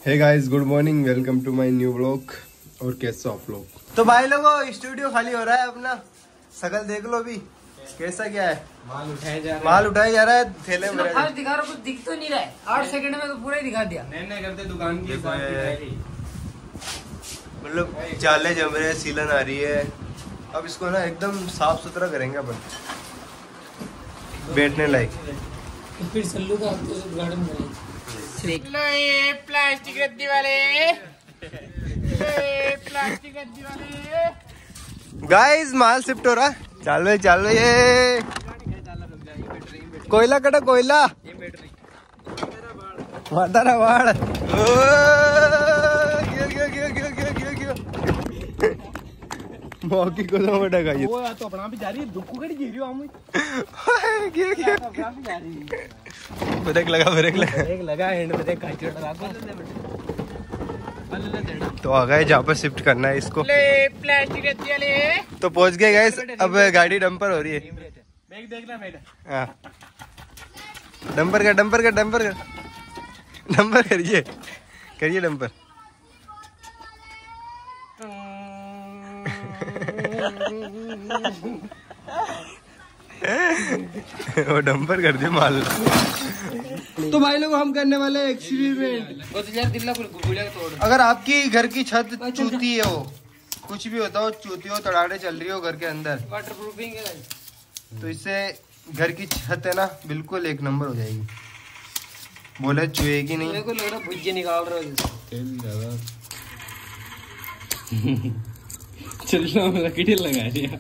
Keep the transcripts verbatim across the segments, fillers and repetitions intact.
Hey guys, good morning, welcome to my new vlog. और कैसे आप लोग? तो भाई लोगों, स्टूडियो खाली हो रहा है अपना। शकल देख लो भी कैसा क्या है। माल उठाया जा रहा है माल उठाया जा रहा है थैले में। फास्ट दिखा रहा, कुछ दिख तो नहीं रहा है। आठ सेकंड में तो पूरा ही दिखा दिया। नहीं नहीं करते दुकान की मतलब चाले जम रहे हैं, सीलन आ रही है। अब इसको ना एकदम साफ सुथरा करेंगे अपन, बैठने लायक। फिर सल्लू का गार्डन बनाएंगे। प्लास्टिक रद्दी वाले प्लास्टिक रद्दी वाले गाइस, माल शिफ्ट हो रहा। चल भाई चल भाई, ये कोयला कटा कोयला माता वाड़। मौकी को तो बड़ा गाइस, वो तो अपना भी जा रही है। दुख को कड़ी जी रही हो हम। क्या क्या अपना भी जा रही है। ब्रेक लगा ब्रेक लगा ब्रेक लगा हैंड ब्रेक का चढ़ा को। तो आ गए जहाँ पर शिफ्ट करना है इसको। प्लास्टिक रद्दी वाले तो पहुंच गए गाइस। अब गाड़ी डंपर हो रही है। बैग देखना बेटा। हाँ, डंपर का डंपर का डंपर का डंपर करिए करिए डंपर। वो डंपर कर दिया माल। तो भाई लोग, हम करने वाले एक्सपेरिमेंट। अगर आपकी घर की छत चूती है, हो कुछ भी होता हो, चूती हो, तड़ाड़े चल रही हो घर के अंदर, वाटर प्रूफिंग है। तो इससे घर की छत है ना बिल्कुल एक नंबर हो जाएगी। बोले चुएगी नहीं। मेरे को लग रहा भुजिया निकाल रहे हो। चलना लकड़ी लगा दिया।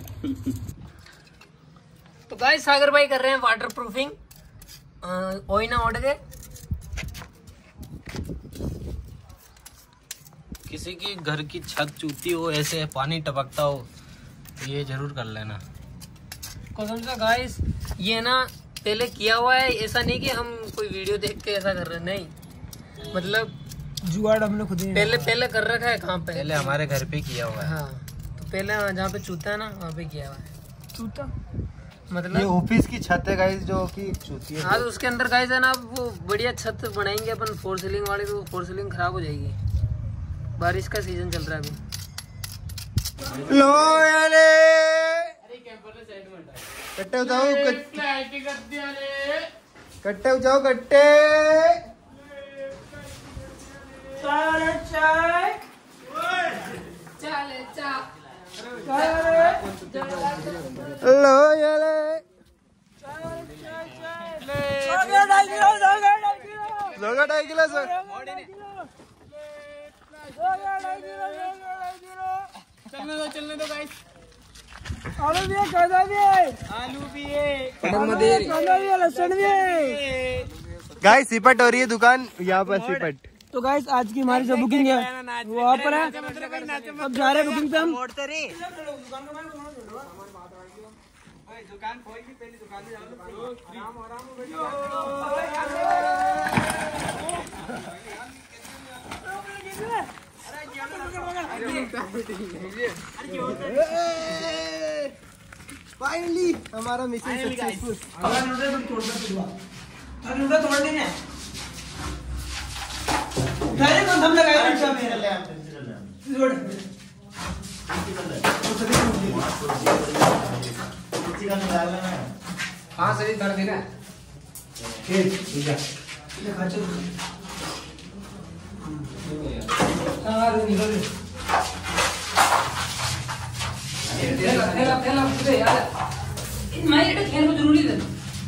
तो गाइस, सागर भाई कर रहे हैं वाटर प्रूफिंग। ओइना उड़ गए। किसी की घर की छत चूती हो, ऐसे पानी टपकता हो, ये जरूर कर लेना। कसम से गाइस, ये ना पहले किया हुआ है। ऐसा नहीं कि हम कोई वीडियो देख के ऐसा कर रहे हैं, नहीं। मतलब जुगाड़ हमने खुद ही पहले पहले कर रखा है। कहाँ पे? पहले हमारे घर पे किया हुआ है। हाँ, तो पहले जहाँ पे चूता है ना, वहाँ पे किया हुआ है। चूता मतलब ये ऑफिस की छत है गाइस, जो कि चूती है। हाँ, तो उसके अंदर गाइस है ना, वो बढ़िया छत बनाएंगे अपन फोर सीलिंग वाली। तो फोर सीलिंग खराब हो जाएगी। बारिश का सीजन चल रहा है अभी। लो यारे, कट्टे उठाओ, कट्टे उठाओ, कट्टे। लो यारे, जोगा ढाई किलो सर। चलने दो चलने दो गाइस। आलू भी है, कांदा भी है, आलू भी है, कांदा भी है, लहसुन भी है। गाइस, सिपट हो रही है दुकान यहाँ पर, सिपट। तो गाइस, आज की हमारी जो बुकिंग है वो वहाँ पर है। अब जा रहे हैं बुकिंग पे हम। दुकान खोल की पहली दुकान में जाओ। फाइनली हमारा मिशन सक्सेसफुल। अरे तोड़ देंगे। उठाए तो हम लगाए रिक्शा में। हाँ सही कर देना। ठीक है। हाँ, निकल। खेला खेला खेला मुझे यार। मैं ये खेल में जरूरी है।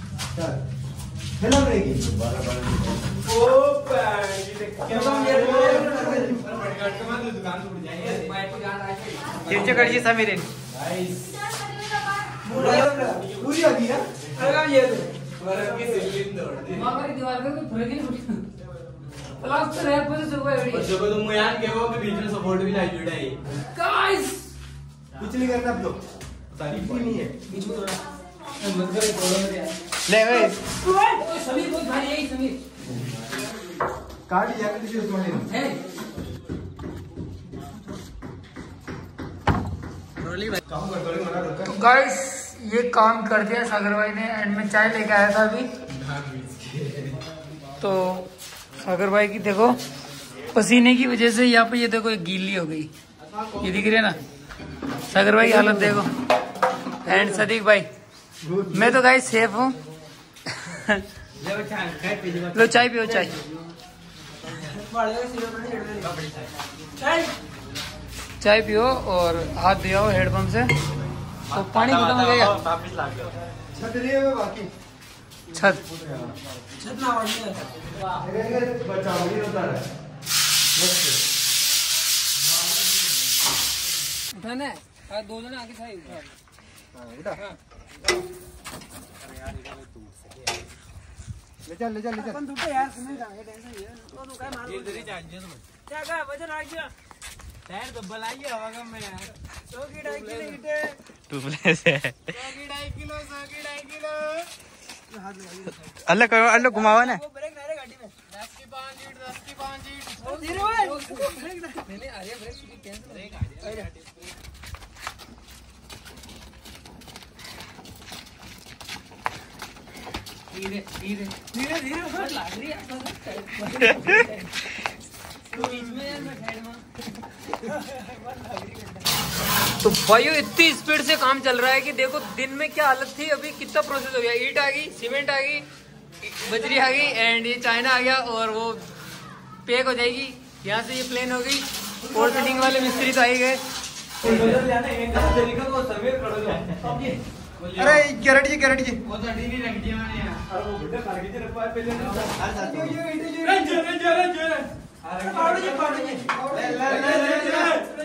हेलो ब्रेकी। ओ पैंटी क्या दुकान टूट जाएगी। नीचे करिए समीर। पूरी आ गई है। अरे ये वर्ग की सिलिंग तोड़ दी। हमारी दीवार पे कोई फर्क ही नहीं पड़ता। प्लास्टर है पर सुबह बड़ी। और जब तुम यार के वो के बीच में सपोर्ट भी लाई जुड़ा है। गाइस, कुछ नहीं करना अब तो। तारीफ नहीं है। बीच में थोड़ा मत करे थोड़ा मत यार। ले भाई, ओए समीर बहुत भारी है समीर। काट दिया किसी उसमें। है तो गाइस, ये काम कर दिया सागर भाई ने। एंड में चाय लेके आया था अभी। तो सागर भाई की देखो पसीने की वजह से यहाँ पे ये देखो गीली हो गई, ये दिख रही है ना। सागर भाई की हालत देखो, एंड सदीक भाई। मैं तो गाइस सेफ हूँ। लो चाय पियो, चाय चाय पियो और हाथ दिया हेडपंप से, तो पानी खत्म हो गया। छत नहीं है बाकी छत उठाना है, दो जने आगे था उठा। ले चल ले चल ले चल अपन टूटे यार, सुने जाएंगे टेंशन ये तो तो काय मार इधर ही जाएंगे तुम क्या का वजन आ गया टायर तो बलाइए हवा का में यार सौ की ढाई किलो ईटे टूपले से सौ की ढाई किलो सौ की ढाई किलो हाथ लगाइए अल्लाह करो, अल्लाह घुमाओ ना। वो ब्रेक ना रे गाड़ी में दस की पाँच ईट दस की पाँच ईट धीरे ओए ब्रेक ना नहीं आ रही है ब्रेक की टेंशन ब्रेक आ रही है। धीरे धीरे धीरे धीरे बहुत लाग रही है तो भाइयों इतनी स्पीड से काम चल रहा है कि देखो दिन में क्या हालत थी, अभी कितना प्रोसेस हो गया। ईट आ गई, सीमेंट आ गई, बजरी आ गई एंड ये चाइना आ गया और वो पैक हो जाएगी। यहाँ से ये प्लेन हो गई और फिटिंग वाले मिस्त्री तो आ ही गए। अरे कैरेट जी कैरेट जी वो तो नहीं रख दिया मैंने यार। अरे वो बुड्ढा काट के रखवा है पहले ना। ये ये ये रंज रंज रंज अरे पाड़ो जी पाड़ो जी ले ले ले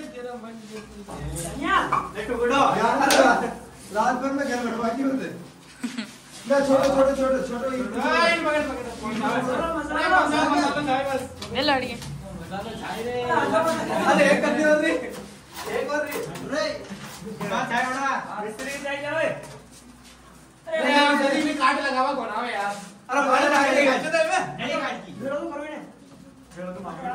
यहां देखो बुड्ढा रात भर में घर बैठवा के होते ना, छोटे छोटे छोटे छोटे भाई मगर मगर मसाला मसाला मसाला बस ले लाड़ी मसाला छाई रे। अरे एक कर दियो रे, एक और रे रे बात है बड़ा मिस्त्री जाए जा रे। अरे यार जल्दी में काट लगावा बनाओ यार। अरे बाहर आ गए नहीं काट की भेड़ो तो करो ना भेड़ो तो मार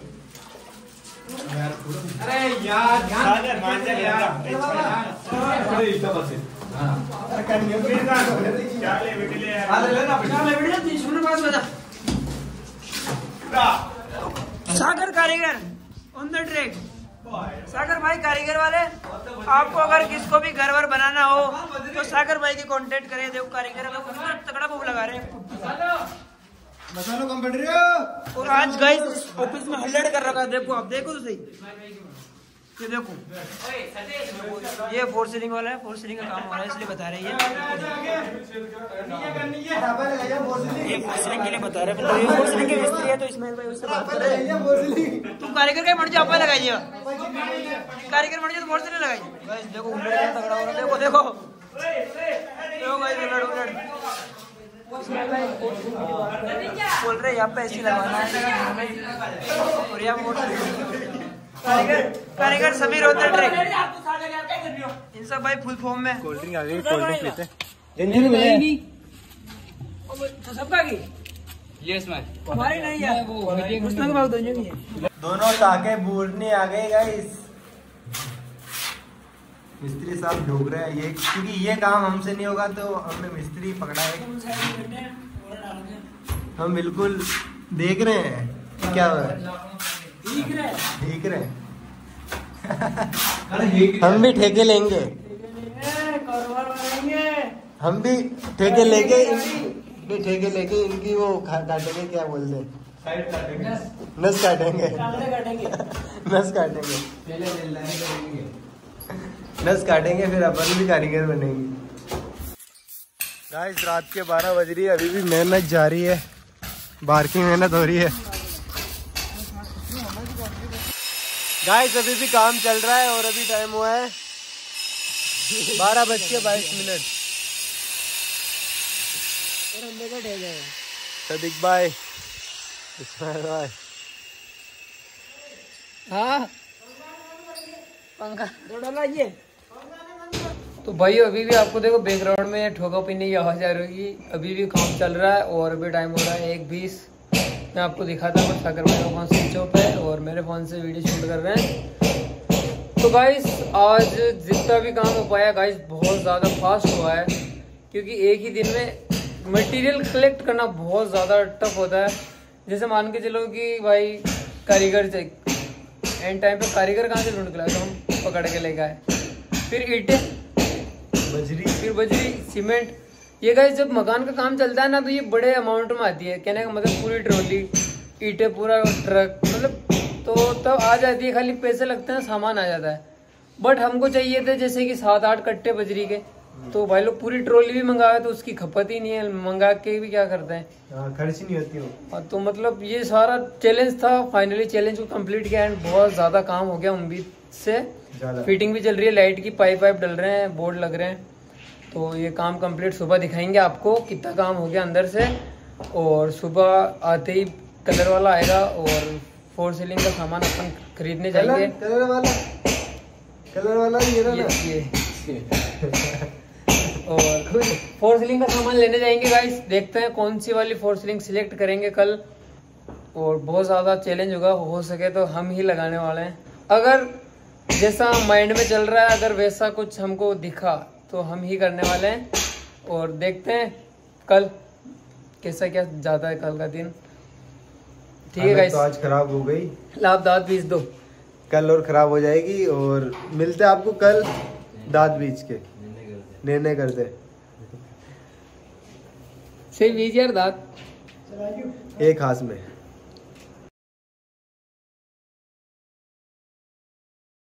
अरे यार ध्यान मान जा यार। अरे इतना बस हां अरे कर नियो फिर का क्या ले बेटे ले यार। अरे लेना बेटा ले बेटा तीस मिनट पास बजा सागर कारीगर ऑन द ट्रैक। सागर भाई कारीगर वाले, आपको अगर किसको भी घर वर बनाना हो तो सागर भाई की कांटेक्ट करें। देखो कारीगर का तगड़ा भूख लगा रहे हैं मसालो कम बढ़ रही हो। और आज गाइस ऑफिस में हल्लड़ कर रखा है। देखो आप देखो तो सही, ये देखो ये फोर सीलिंग वाला है, फोर सीलिंग का काम हो रहा है इसलिए बता रहे हैं। ये फोर सीलिंग के लिए बता रहे हैं, ये फोर सीलिंग के मिस्त्री है तो इसमाइल भाई उससे बात कर रहे हैं। तुम कारीगर का मर्जी आप लगाइए, कारीगर मर्जी तो फोर सीलिंग लगाइए। गाइस देखो उल्लड़ क्या तगड़ा हो रहा है। देखो देखो देखो गाइस उल्लड़ उल्लड़ बोल रहे यहाँ पे ऐसी लगवाना है और यहाँ मोटर कारीगर कारीगर सभी रोते ट्रैक। इन सब भाई फुल फॉर्म में कोल्ड ड्रिंक आ गई, कोल्ड ड्रिंक पीते हैं। जंजीर मिलेगी तो सबका की यस मैम हमारी नहीं है वो उसमें भाग दो। दोनों टाके बूढ़ने आ गए गाइस। मिस्त्री साहब ढूंढ रहे हैं ये, क्योंकि ये काम हमसे नहीं होगा तो हमने मिस्त्री पकड़ा है। हम बिल्कुल देख रहे हैं क्या हो रहा है, देख रहे हैं। हम भी ठेके लेंगे, हम भी ठेके लेके भी ठेके लेके इनकी वो काटेंगे, क्या बोलते हैं, नस काटेंगे नस काटेंगे नस काटेंगे फिर अपन भी कारीगर बनेंगे। गाइस रात के बारह बज रही है, अभी भी मेहनत जारी है, बाहर की मेहनत हो रही है। गाइस अभी भी काम चल रहा है और अभी टाइम हुआ है बारह बज के बाईस मिनट। सदीक भाई, इस्माइल भाई, हाँ पंखा थोड़ा लाइए। तो भाई अभी भी आपको देखो बैकग्राउंड में ठोका पीने की आवाज आ रही है। अभी भी काम चल रहा है और अभी टाइम हो रहा है एक बीस। मैं आपको दिखाता हूँ सागर भाई का फोन स्विच ऑफ है और मेरे फोन से वीडियो शूट कर रहे हैं। तो गाइस आज जितना भी काम हो पाया गाइस बहुत ज़्यादा फास्ट हुआ है, क्योंकि एक ही दिन में मटेरियल कलेक्ट करना बहुत ज़्यादा टफ होता है। जैसे मान के चलो कि भाई कारीगर से एंड टाइम पे कारीगर कहाँ से ढूंढ के लाए तो हम पकड़ के लेके आए। फिर ईंटें, बजरी, फिर बजरी, सीमेंट। ये गाइस जब मकान का काम चलता है ना तो ये बड़े अमाउंट में आती है, कहने का मतलब पूरी ट्रॉली ईंटें, पूरा ट्रक, मतलब तो तब आ जाती है। खाली पैसे लगते हैं, सामान आ जाता है। बट हमको चाहिए थे जैसे कि सात आठ कट्टे बजरी के, तो भाई लोग पूरी ट्रॉली भी मंगाए तो उसकी खपत ही नहीं है, मंगा के भी क्या करते हैं, खर्च नहीं होती हो। तो मतलब ये सारा चैलेंज था। फाइनली चैलेंज को कंप्लीट किया एंड बहुत ज़्यादा काम हो गया उम्मीद से। फिटिंग भी चल रही है, लाइट की पाइप वाइप डल रहे हैं, बोर्ड लग रहे हैं। तो ये काम कंप्लीट सुबह दिखाएंगे आपको कितना काम हो गया अंदर से। और सुबह आते ही कलर वाला आएगा और फोर सीलिंग का सामान अपन खरीदने जाएंगे। कलर वाला, कलर वाला ये ना ये, ये। और फोर सीलिंग का सामान लेने जाएंगे गाइस। देखते हैं कौन सी वाली फोर सीलिंग सिलेक्ट करेंगे कल। और बहुत ज़्यादा चैलेंज होगा, हो सके तो हम ही लगाने वाले हैं। अगर जैसा माइंड में चल रहा है, अगर वैसा कुछ हमको दिखा तो हम ही करने वाले हैं। और देखते हैं कल कैसा क्या जाता है कल का दिन। ठीक है गाइस, तो आज खराब हो गई, लाभ दांत बीज दो, कल और खराब हो जाएगी। और मिलते हैं आपको कल दांत बीज के, निर्णय करते। सही बीज यार दांत एक हाथ में।